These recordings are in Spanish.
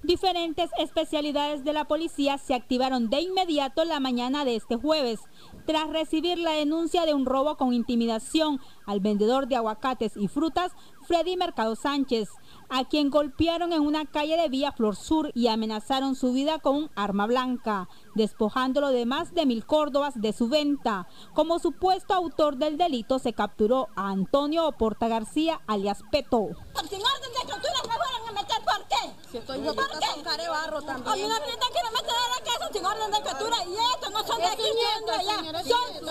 Diferentes especialidades de la policía se activaron de inmediato la mañana de este jueves, tras recibir la denuncia de un robo con intimidación al vendedor de aguacates y frutas, Freddy Mercado Sánchez, a quien golpearon en una calle de Villa Flor Sur y amenazaron su vida con un arma blanca, despojándolo de más de 1.000 córdobas de su venta. Como supuesto autor del delito se capturó a Antonio Oporta García, alias Peto. Sin orden de captura me fueron a meter, ¿por qué? Si estoy yo ¿por qué? Con Carebarro también. A mí una clienta que no me da la casa sin orden de captura y esto no son de aquí, son de allá. Son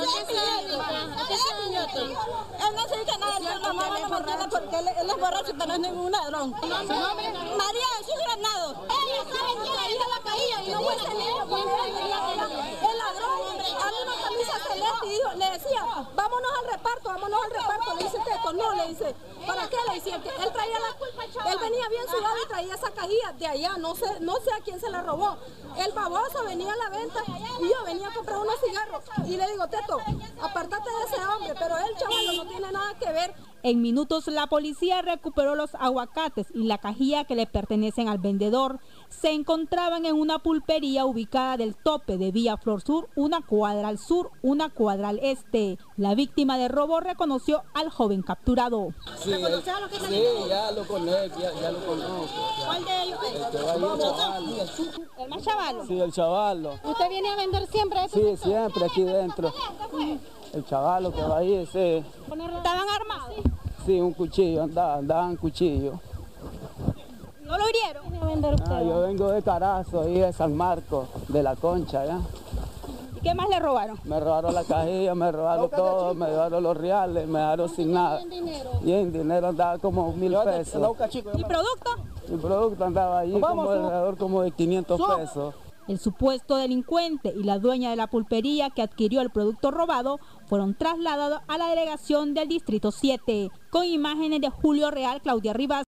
él no se dice nada, la mamá no me entiende porque él es borracho, pero no es ningún ladrón. María Jesús Granado. Ella sabe que la hija la caía y no puede salir. El ladrón, a mí una camisa celeste y le decía, vámonos al reparto, le dice Teto, no, le dice, ¿para qué? Le decía que él traía él venía bien sudado y traía esa cajilla de allá, no sé a quién se la robó. El baboso venía a la venta y yo venía a comprar unos cigarros y le digo, Teto, apártate de ese hombre, pero él, chaval, no tiene nada que ver. En minutos la policía recuperó los aguacates y la cajilla que le pertenecen al vendedor. Se encontraban en una pulpería ubicada del tope de Villa Flor Sur, una cuadra al sur, una cuadra al este. La víctima del robo reconoció al joven capturado. Sí, ya lo conozco, ya lo conozco. ¿Cuál de ellos? ¿El más chavalo? Sí, el chavalo. ¿Usted viene a vender siempre eso? Sí, siempre aquí dentro. El chavalo que va ahí, sí. ¿Estaban armados? Sí, un cuchillo, andaban cuchillo. ¿No lo hirieron? Yo vengo de Carazo, ahí de San Marcos, de la Concha, ¿ya? ¿Y qué más le robaron? Me robaron la cajilla, me robaron todo, me robaron los reales, me dejaron sin nada. Y en dinero andaba como 1.000 pesos. ¿Y producto? El producto andaba allí alrededor como de 500 pesos. El supuesto delincuente y la dueña de la pulpería que adquirió el producto robado fueron trasladados a la delegación del Distrito 7. Con imágenes de Julio Real, Claudia Rivas.